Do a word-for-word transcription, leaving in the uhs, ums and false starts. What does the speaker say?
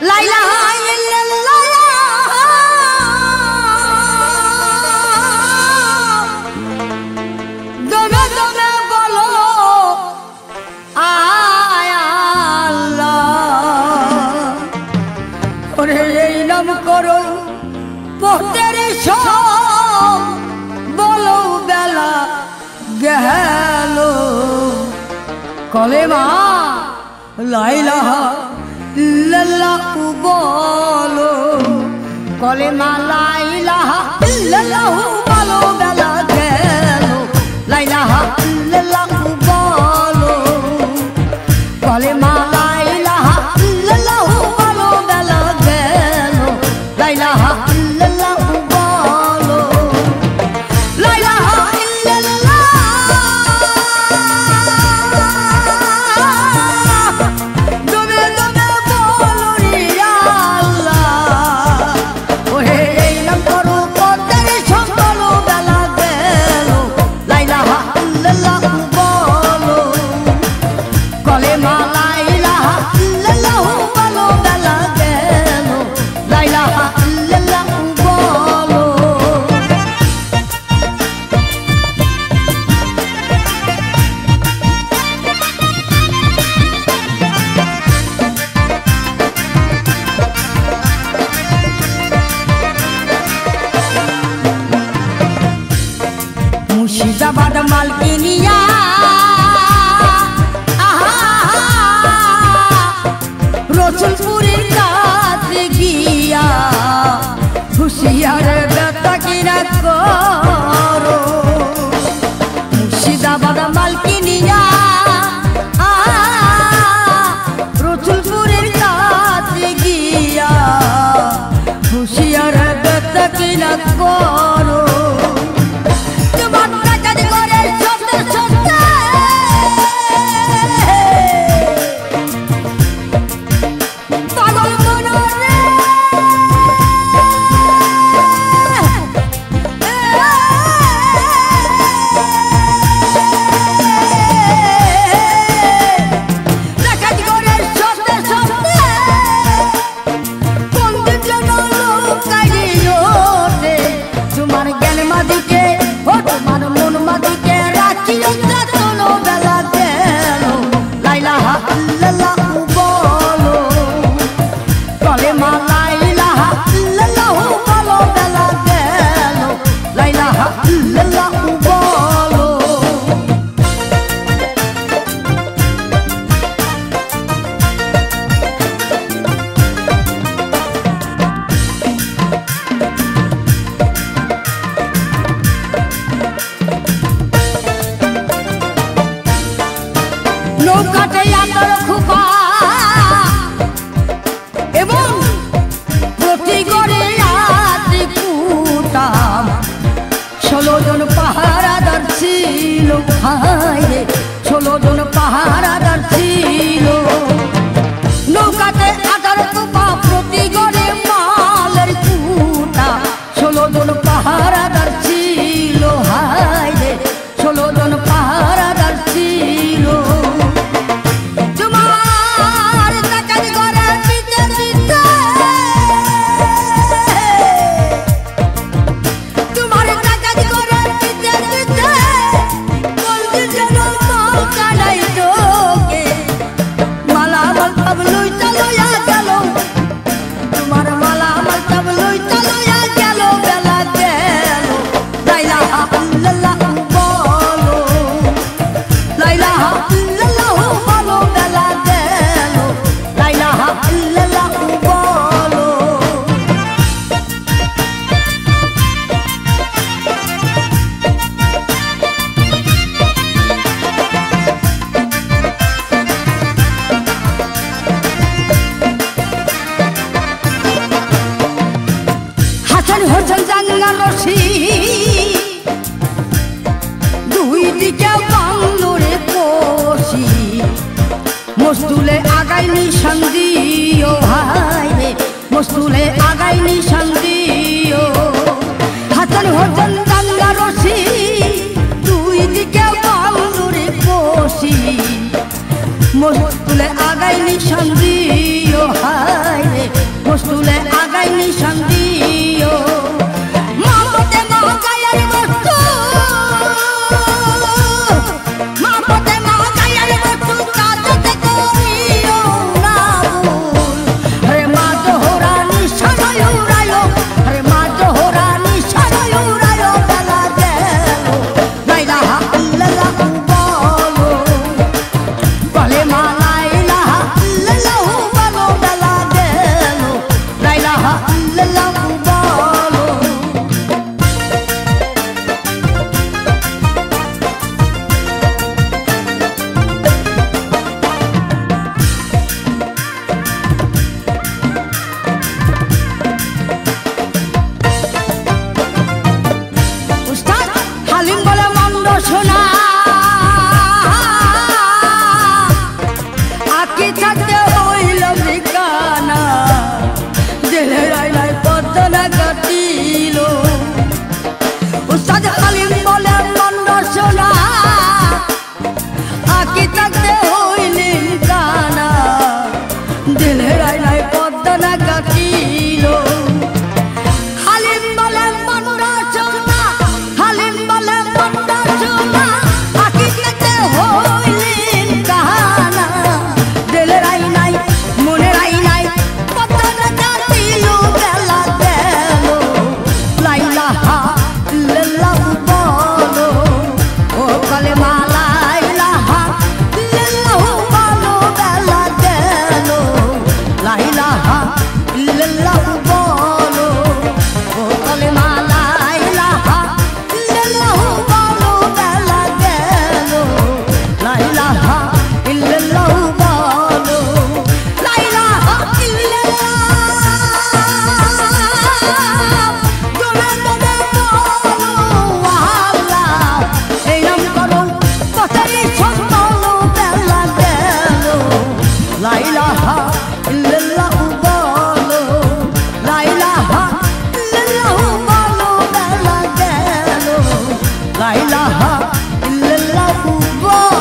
লা ইলাহা ইল্লাল্লাহ দমে দমে বলো আয় আল্লাহ ওরে এই নাম করো পথের সব বলো বেলা গেল কলেমা লা ইলাহা ইল্লাল্লাহ বলো কলেমা লা ইলাহা ইল্লাল্লাহ বলো বেলা গেল লা ইলাহা ইল্লাল্লাহ বলো কলেমা লা ইলাহা ইল্লাল্লাহ বলো বেলা গেল লা ইলাহা ইল্লাল্লাহ বলো লা ইলাহা ইল্লাল্লাহ দমে দমে বলো রে আল্লাহ ওহে এই নাম করো পথের সব বলো বেলা গেল লা ইলাহা ইল্লাল্লাহ বলো কলেমা লা ইলাহা ইল্লাল্লাহ বলো বেলা গেল লা ইলাহা ইল্লাল্লাহ বলো মুর্শিদাবাদ মালকিনিয়া রসুলপুরের কাছে গিয়া হুশিয়ার বেতা কিনা করো মুর্শিদাবাদ মালকিনিয়া রসুলপুরের কাছে গিয়া হুশিয়ার বেতা কিনা করো তোমার কাজ করে সত্যি সত্যি পাগল মনরে কাজ করে সত্যি সত্যি কোন দিন যেন লুকাইও রে তোমার জ্ঞান মাদিকে ও তোমার মন মাদিকে রাখিও চলো বেলা গেল লা ইলাহা ইল্লাল্লাহ বলো কলেমা লা ইলাহা ইল্লাল্লাহ বলো বেলা গেল লা ইলাহা ইল্লাল্লাহ বলো নৌকাতে আতর খুপা এবং প্রতি গড়ে রাতে কুটাম ষোলো জন পাহারাদার ছিল হায় ষোলো জন পাহারাদার ছিল নৌকাতে আতর খুপা প্রতি গড়ে মালের কুটা ষোলো জন পাহারাদার ছিল হায় ষোলো জন পাহারাদার ছিল তোমার কাজ করে দিতে দিতে তোমার কাজ করে দিতে দিতে বলতে যেন মৌকা নাই তোকে মালা মাল সব লইটা লইয়া গেল তোমার মালা মাল সব লইটা লইয়া গেল বেলা গেল লা ইলাহা ইল্লাল্লাহ বলো লা ইলাহা ইল্লাল্লাহ বলো বেলা গেল লা ইলাহা ইল্লাল্লাহ বলো হাসান হোসেন জাঙ্গা রশি দুই দিকে বাংলোরে কষি মস্তুলে আগাই নিশান দিও ভাই রে মস্তুলে আগাই নিশান দিও হাসান হোসেন জাঙ্গা রশি দুই দিকে বাংলোরে কষি মস্তুলে আগাই নিশান দিও হায় রে মস্তুলে আগাই নিশান দিও মাপতে মা গায়ের বস্তু মাপতে মা গায়ের বস্তু কাজতে করিও না ভুল রে মা জোহরা নিশান উড়ায়ো রে মা জোহরা নিশান উড়ায়ো বেলা গেল লা ইলাহা ইল্লাল্লাহ বলো বলে মা লা ইলাহা ইল্লাল্লাহ বলো বেলা গেল লা ইলাহা ইল্লাল্লাহ বলো উস্তাদ হালিম বলে মন্দ শোনা আকি থাকতে হইল ঠিকানা জেলের আইলায় পদ্মনা কাটিল উস্তাদ হালিম বলে মন্দ শোনা আকি থাকতে হইল ঠিকানা জেলের আইলায় পদ্মনা কাটিল হালিম বলে মন্দ শোনা হালিম বলে মন্দ শোনা আকি থাকতে হইল কাহানা দিলের আইনাই মনের আইনাই পদ্মনা কাটিল বেলা গেল লা ইলাহা ইল্লাল্লাহ বলো ও কালেমা লা ইলাহা ইল্লাল্লাহ বলো বেলা গেল লা ইলাহা ইল্লাল্লাহ বলো ও কালেমা লা ইলাহা ইল্লাল্লাহ বলো বেলা গেল লা ইলাহা ইল্লাল্লাহ বলো লা ইলাহা ইল্লাল্লাহ দোলে দোলে বলো আল্লাহ এই নাম করো কথাই সব বলো বেলা গেল লা ইলাহা ইল্লাল্লাহ বলো লা ইলাহা ইল্লাল্লাহ বলো বেলা গেল লা ইলাহা ইল্লাল্লাহ বলো